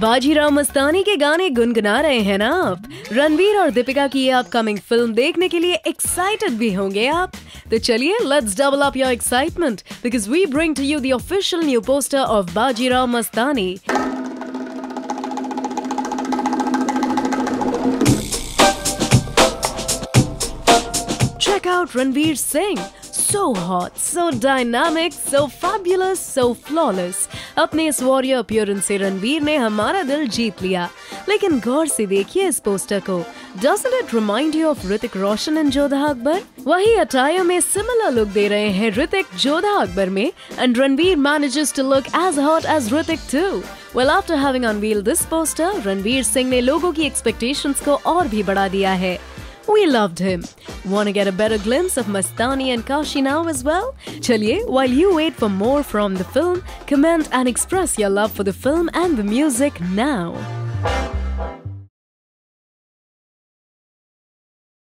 बाजीराव मस्तानी के गाने गुनगुना रहे हैं ना आप? रणवीर और दीपिका की ये अपकमिंग फिल्म देखने के लिए एक्साइटेड भी होंगे आप? तो चलिए, let's double up your excitement because we bring to you the official new poster of Bajirao Mastani. Check out Ranveer Singh. So hot, so dynamic, so fabulous, so flawless. अपने इस वॉरियर अपीयरेंस से रणवीर ने हमारा दिल जीत लिया. लेकिन गौर से देखिए इस पोस्टर को. Doesn't it remind you of Hrithik Roshan in Jodhaa Akbar? वही अटायर में सिमिलर लुक दे रहे हैं ऋतिक जोधा अकबर में, and Ranveer manages to look as hot as Hrithik too. Well, after having unveiled this poster, Ranveer Singh ने लोगों की expectations को और भी बढ़ा दिया है. We loved him. Want to get a better glimpse of Mastani and Kashi now as well? Chaliye, while you wait for more from the film, comment and express your love for the film and the music now.